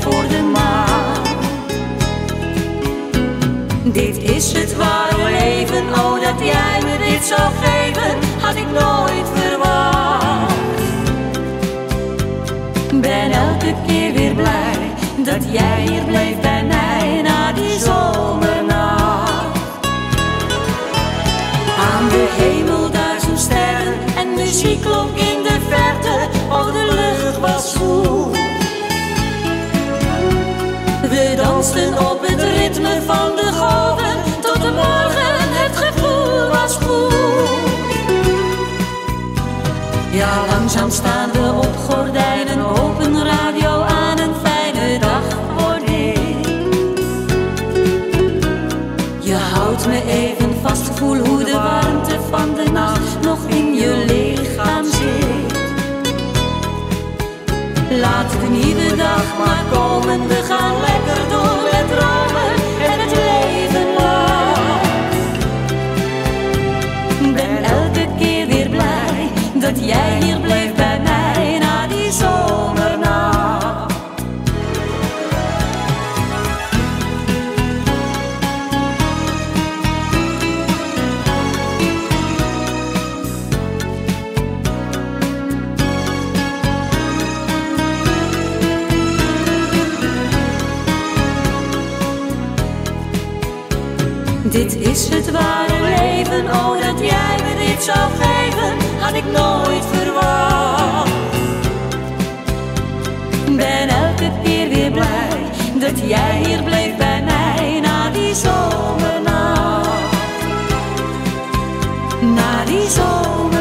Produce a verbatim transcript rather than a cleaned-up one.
voor de maan. Dit is het ware leven, oh dat jij me dit zou geven, had ik nooit verwacht. Ben elke keer weer blij dat jij hier bleef bij mij na die zomernacht. Aan de hemel duizend sterren en muziek klonk in de verte, oh de lucht was goed. We dansten op het ritme van de golven, tot de morgen het gevoel was goed. Ja, langzaam staan we op gordijnen, open radio aan, een fijne dag wordt dit. Je houdt me even vast, voel hoe de warmte van de nacht nog in je lichaam zit. Laat de nieuwe dag maar komen, we gaan lekker door met dromen en het leven lang. Ben elke keer weer blij dat jij hier bleef bij mij na die zomernacht. Dit is het ware leven, oh dat jij me dit zou geven, had ik nooit verwacht. Ben elke keer weer blij dat jij hier bleef bij mij na die zomernacht. Na die zomernacht.